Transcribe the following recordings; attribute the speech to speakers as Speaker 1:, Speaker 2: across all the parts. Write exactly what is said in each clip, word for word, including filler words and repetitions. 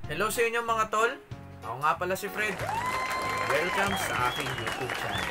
Speaker 1: Hello sa inyo mga tol, ako nga pala si Fred. Welcome sa aking YouTube channel.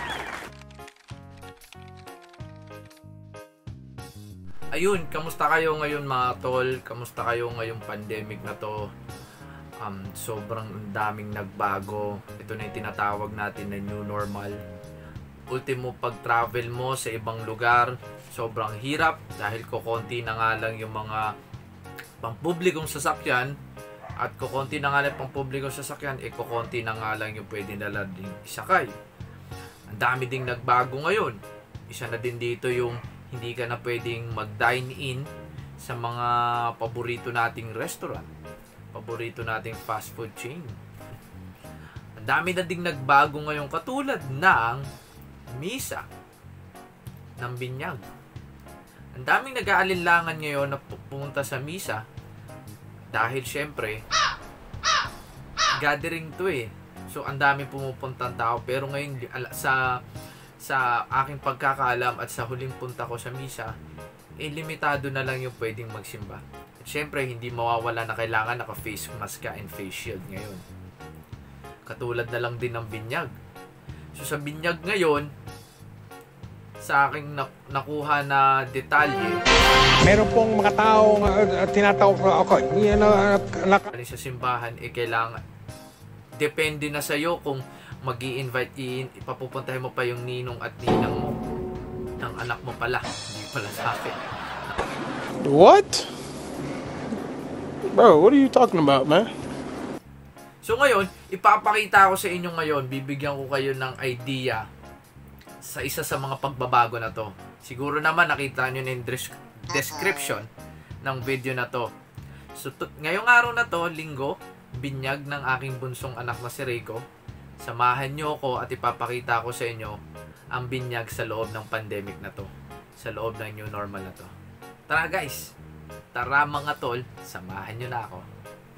Speaker 1: Ayun, kamusta kayo ngayon mga tol? Kamusta kayo ngayong pandemic na to? Um, sobrang daming nagbago. Ito na yung tinatawag natin na new normal. Ultimo, pag-travel mo sa ibang lugar, sobrang hirap dahil kukonti na nga lang yung mga pampublikong sasakyan. At kukonti na nga lang pang publikong sasakyan, eh kukonti na nga lang yung pwede nila ding isakay. Ang dami ding nagbago ngayon. Isa na din dito yung hindi ka na pwedeng mag-dine in sa mga paborito nating restaurant, paborito nating fast food chain. Ang dami na ding nagbago ngayon katulad ng misa ng binyag. Ang daming nag-aalinlangan ngayon na pupunta sa misa dahil syempre gathering to eh. So ang dami pumupuntang tao, pero ngayon sa sa aking pagkakaalam at sa huling punta ko sa misa, eh limitado na lang yung pwedeng magsimba. At syempre hindi mawawala na kailangan naka-face mask ka and face shield ngayon. Katulad na lang din ng binyag. So sa binyag ngayon, sa aking nakuha na detalye,
Speaker 2: meron pong mga tao uh, tinatawag ako yan uh, uh,
Speaker 1: sa simbahan, eh kailangan depende na sa iyo kung magi-invite in, ipapupuntahin mo pa yung ninong at ninang mo ng anak mo pala, hindi pala sa akin.
Speaker 2: What? Bro, what are you talking about, man?
Speaker 1: So ngayon, ipapakita ko sa inyo ngayon, bibigyan ko kayo ng idea sa isa sa mga pagbabago na to. Siguro naman nakita nyo na yung description ng video na to. So ngayong araw na to, linggo, binyag ng aking bunsong anak na si Rico. Samahan nyo ako at ipapakita ko sa inyo ang binyag sa loob ng pandemic na to, sa loob ng new normal na to. Tara guys, tara mga tol, samahan nyo na ako.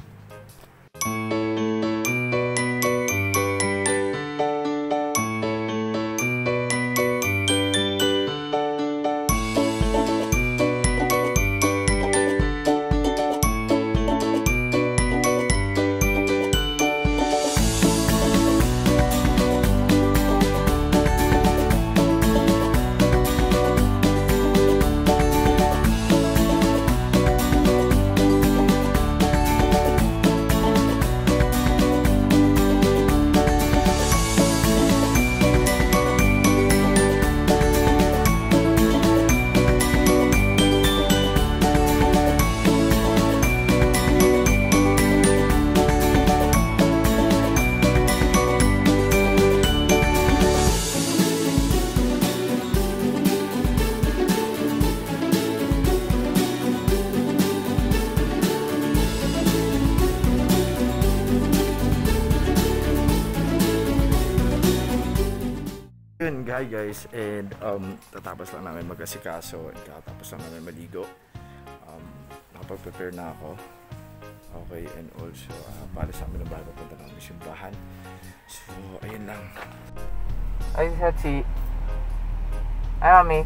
Speaker 1: Hi guys, and um, tatapos lang namin mag-asikaso and kakatapos lang namin maligo. Um, nakapag-prepare na ako. Okay, and also uh, para sa amin ang bago punta namin simbahan. So, ayun lang. Ay, Sachi. Ay, Mami.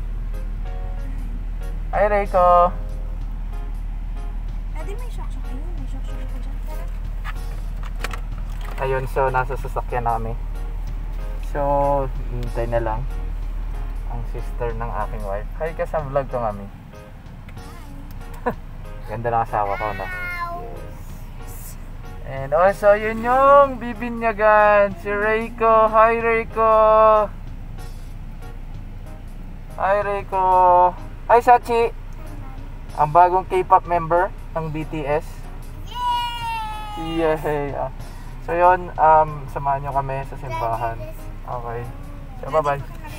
Speaker 1: Ay, Reiko.
Speaker 3: Adi, may shock-shock kayo. May shock-shock ka dyan. Tara.
Speaker 1: Ayun, so nasa sasakyan namin. So, hintay na lang ang sister ng aking wife. Hi ka sa vlog ko, Mami. Ganda ng asawa ko, no? Yes. And also, yun yung bibinyagan. Si Reiko. Hi, Reiko. Hi, Reiko. Hi, Sachi. Ang bagong K-pop member ng B T S. Yay! Yeah. So, yun. Um, samahan nyo kami sa simbahan. Okay. So, bye-bye.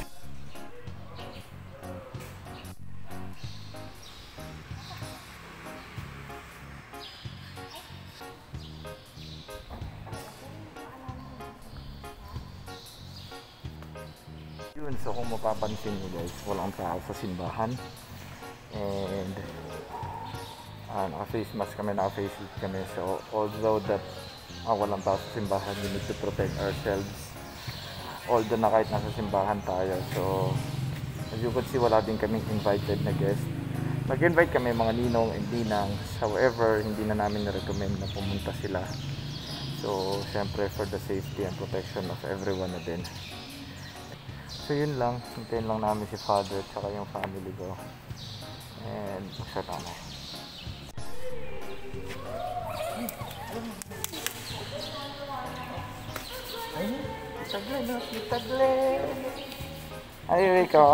Speaker 1: Yun, so kung mapapansin nyo guys, walang tao sa simbahan. And uh, naka-face mask kami, naka-face shield kami. So, although that uh, walang tao sa simbahan, we need to protect ourselves. Although na kahit nasa simbahan tayo. So, as you could see, wala din kaming invited na guest.
Speaker 4: nag-invite kami mga ninong and ninang. However, hindi na namin na-recommend na pumunta sila. So, syempre for the safety and protection of everyone na din. So, yun lang. Hintayin lang namin si Father at saka yung family ko. And, mag-shut na. Ay, Tita Glenn, no? Tita Glenn. Ay, Rico.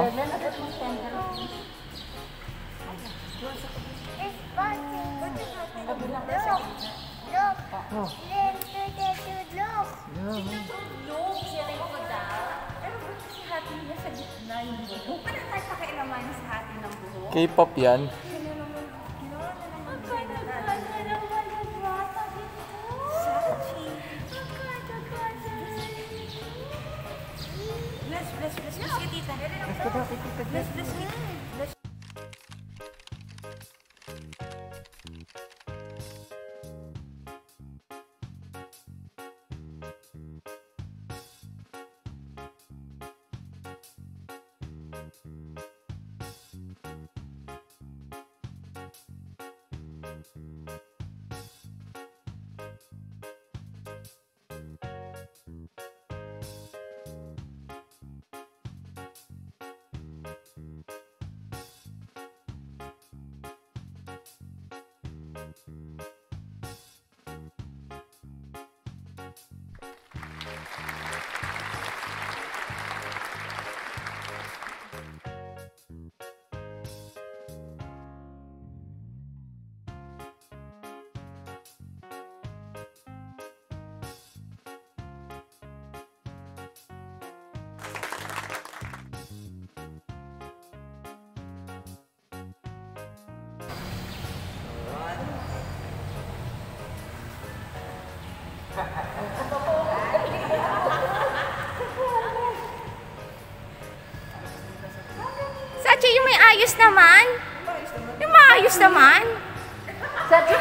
Speaker 4: K-pop yan.
Speaker 3: Bless, bless, bless, bless, tita. Bless, bless, bless.
Speaker 5: Sachi, yung may ayos naman. Yung maayos naman. Sachi,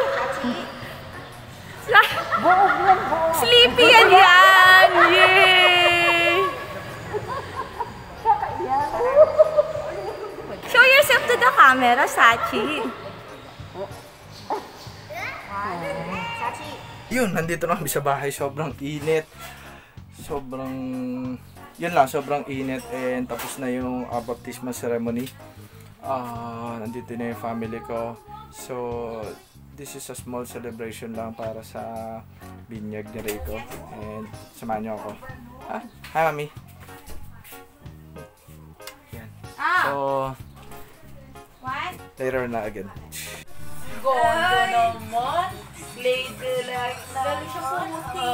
Speaker 5: buog lang, buog. Sleepy yan yan. Yay! Show yourself to the camera, Sachi.
Speaker 4: Yun, nandito na kami sa bahay. Sobrang init. Sobrang... Yun lang, sobrang init. And tapos na yung uh, baptismal ceremony. Uh, nandito na yung family ko. So, this is a small celebration lang para sa binyag ni Rico. And samahan niyo ako. Ha? Hi, Mami. Yan. So,
Speaker 5: What?
Speaker 4: later na again.
Speaker 6: Gondo naman. Lady like na.
Speaker 5: Lalo siya pumuti.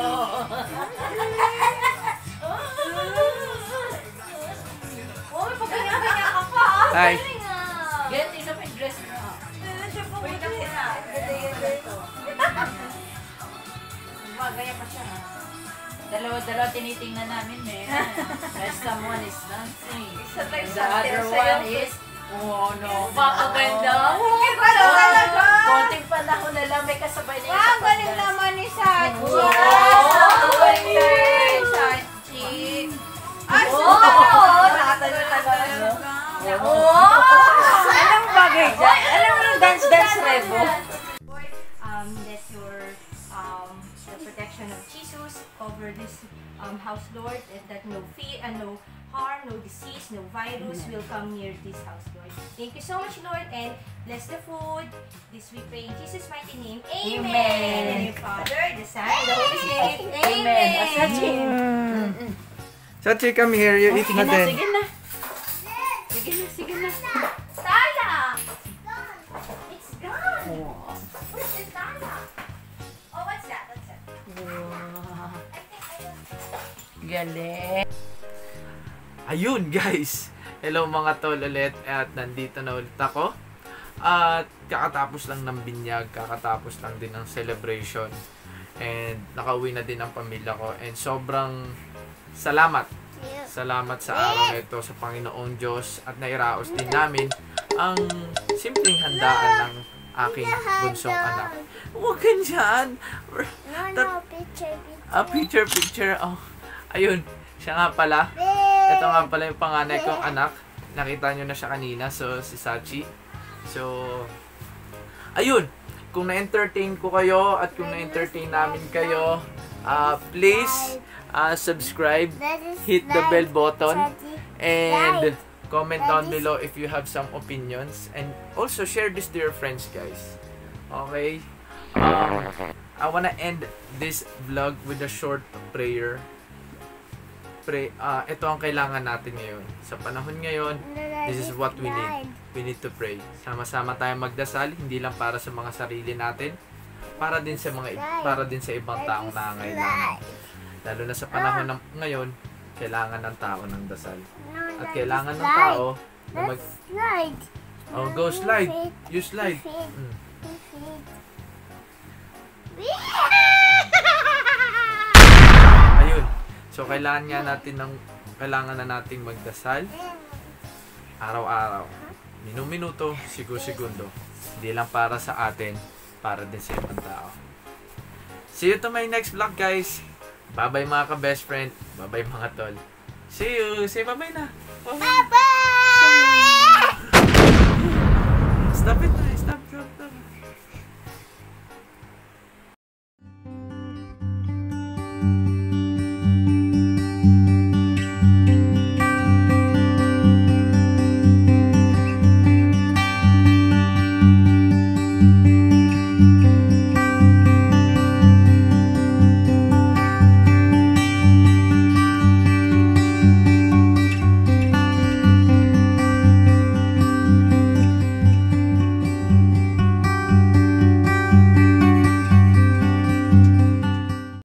Speaker 5: Oh, may pagkanya-kanya ka pa. Ah,
Speaker 4: Hi.
Speaker 5: galing ah.
Speaker 6: Yan, tingnan mo yung dress mo.
Speaker 5: Lalo siya pumuti.
Speaker 6: Magaya pa siya ha. Dalawa-dalawa tinitingnan namin eh. As someone is dancing. And the other one is, oh no, papaganda.
Speaker 5: Ganda talaga.
Speaker 6: Konting panahon na lang may kasabay na yung
Speaker 5: Wow,
Speaker 6: sa
Speaker 5: galing
Speaker 6: pagdance.
Speaker 5: naman ni Sachi.
Speaker 6: Wow!
Speaker 5: Galing, Sachi. Ay,
Speaker 6: Oh!
Speaker 5: oh,
Speaker 6: Nakatalo-talo.
Speaker 5: oh.
Speaker 6: Anong bagay dyan? Alam mo yung dance-dance revo?
Speaker 5: Um, let your um, the protection of Jesus cover this um, house, Lord, and that no fear and no harm, no disease, no virus will come near this house, Lord. Thank you so much, Lord, and bless the food. This we pray in Jesus' mighty name. Amen.
Speaker 6: Amen.
Speaker 5: And the Father, the Son, and the Holy Spirit.
Speaker 6: Amen. Sachi.
Speaker 4: Sachi, come here. You eat na
Speaker 6: Sige na,
Speaker 4: din.
Speaker 6: sige na. Sige na, sige na.
Speaker 5: Tala! It's gone! Where's the Tala? Oh, what's that? What's that?
Speaker 6: Wow.
Speaker 5: I think I don't...
Speaker 6: Galing.
Speaker 1: Ayun guys, hello mga tol ulit at nandito na ulit ako. At kakatapos lang ng binyag, kakatapos lang din ng celebration. And nakauwi na din ang pamilya ko. And sobrang salamat. Salamat sa araw na ito sa Panginoong Diyos. At nairaos din namin ang simpleng handaan ng aking bunsong anak. Huwag ka dyan!
Speaker 3: No, no, picture, picture.
Speaker 1: Ah, picture, picture. Oh. Ayun, siya nga pala. Ito nga pala yung panganay kong anak. Nakita nyo na siya kanina. So, si Sachi. So, ayun. Kung na-entertain ko kayo at kung na-entertain namin kayo, uh, please uh, subscribe, hit the bell button, and comment down below if you have some opinions. And also share this to your friends, guys. Okay? Um, I wanna end this vlog with a short prayer. Pray, uh, ito ang kailangan natin ngayon. Sa panahon ngayon, this is what we need. We need to pray. Sama-sama tayong magdasal, hindi lang para sa mga sarili natin, para din sa mga para din sa ibang taong nangangailangan. Lalo na sa panahon ng ngayon, kailangan ng tao ng dasal. At kailangan ng tao na mag Oh, go slide. You slide. Mm. Ayun. So kailangan nga natin ng kailangan na nating magdasal araw-araw. Minu-minuto, sigo-segundo. Hindi lang para sa atin, para din sa ibang tao. See you to my next vlog, guys. Bye-bye mga ka-best friend. Bye-bye mga tol. See you. Say bye-bye na. Bye-bye! Stop it na. Stop, stop, stop.
Speaker 7: Thank you.